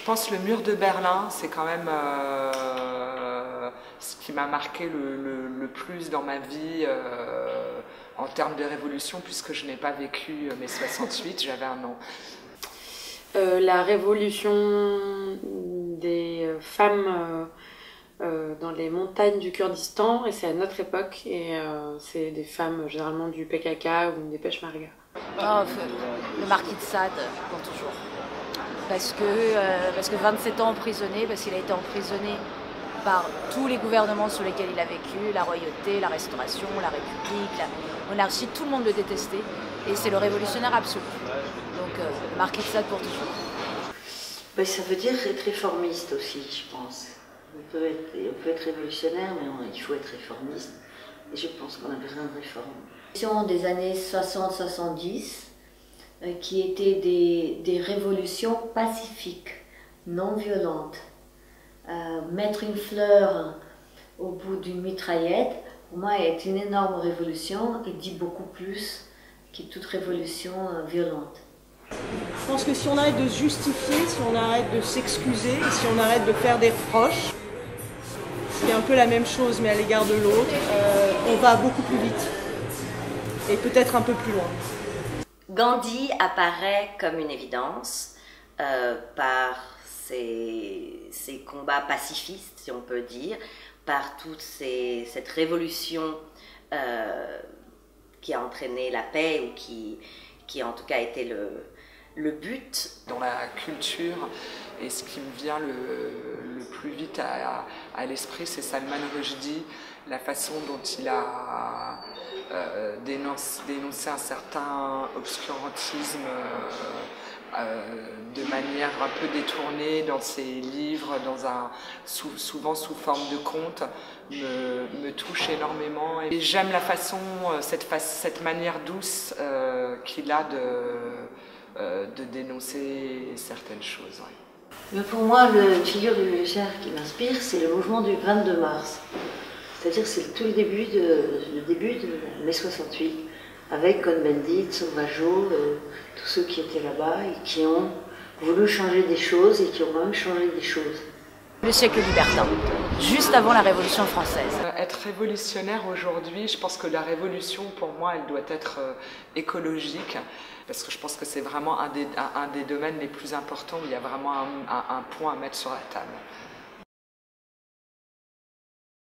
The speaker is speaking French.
pense que le mur de Berlin, c'est quand même ce qui m'a marqué le plus dans ma vie en termes de révolution, puisque je n'ai pas vécu mai 68, j'avais 1 an. La révolution des femmes dans les montagnes du Kurdistan, et c'est à notre époque, et c'est des femmes généralement du PKK ou des Peshmerga. Oh, le marquis de Sade, pour toujours. Parce que 27 ans emprisonné, parce qu'il a été emprisonné par tous les gouvernements sous lesquels il a vécu, la royauté, la restauration, la république, la monarchie, tout le monde le détestait. Et c'est le révolutionnaire absolu. Donc le marquis de Sade pour toujours. Ben, ça veut dire être réformiste aussi, je pense. On peut être révolutionnaire, mais il faut être réformiste. Et je pense qu'on a besoin de réformes. Des années 60-70, qui étaient des révolutions pacifiques, non violentes. Mettre une fleur au bout d'une mitraillette, pour moi, est une énorme révolution et dit beaucoup plus que toute révolution violente. Je pense que si on arrête de se justifier, si on arrête de s'excuser, si on arrête de faire des reproches, c'est un peu la même chose mais à l'égard de l'autre, on va beaucoup plus vite et peut-être un peu plus loin. Gandhi apparaît comme une évidence par ses combats pacifistes, si on peut dire, par toute cette révolution qui a entraîné la paix ou qui en tout cas été le but. Dans la culture, et ce qui me vient le plus vite à l'esprit, c'est Salman Rushdie, la façon dont il a dénoncé un certain obscurantisme de manière un peu détournée dans ses livres, souvent sous forme de conte, me touche énormément. Et j'aime la façon, cette manière douce qu'il a de dénoncer certaines choses. Ouais. Mais pour moi, la figure du révolutionnaire qui m'inspire, c'est le mouvement du 22 mars. C'est-à-dire c'est tout le début de mai 68, avec Cohn-Bendit, Sauvageau, tous ceux qui étaient là-bas et qui ont voulu changer des choses et qui ont même changé des choses. Le siècle libertin, juste avant la Révolution française. Être révolutionnaire aujourd'hui, je pense que la révolution, pour moi, elle doit être écologique, parce que je pense que c'est vraiment un des domaines les plus importants où il y a vraiment un point à mettre sur la table.